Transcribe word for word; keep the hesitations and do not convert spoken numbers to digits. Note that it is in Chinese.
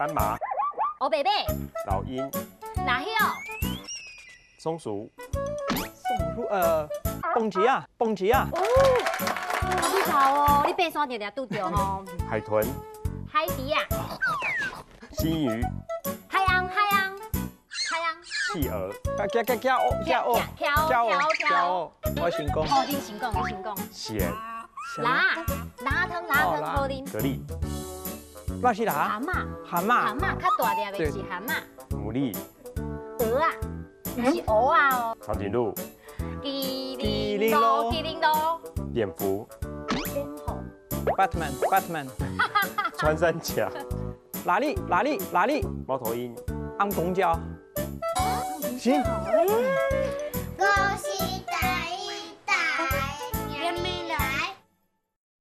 斑马、 黑白马、 老鹰、 哪晓？ 松鼠、 松鼠呃，蹦极啊，蹦极啊， 你好哦，你爬山定定拄着吼。 海豚、 海底啊， 金鱼、 海洋海洋海洋。 企鹅、 啊，叫叫叫哦，叫哦， 跳叫哦， 跳叫哦，我成功。 好，你成功，你成功。 蚬、 拉拉汤拉汤好啉。 蛤蜊、 那是蛤哪？ 蟆， 蛤蟆， 蛤蟆较大粒的是蛤蟆。 牡蛎、 鹅啊，是鹅啊哦。 长颈鹿、 麒麟鹿，麒麟鹿。 蝙蝠、 蝙蝠。 Batman，Batman， 穿山甲、 哪里哪里哪里？ 猫头鹰、 安公交。 行，哎，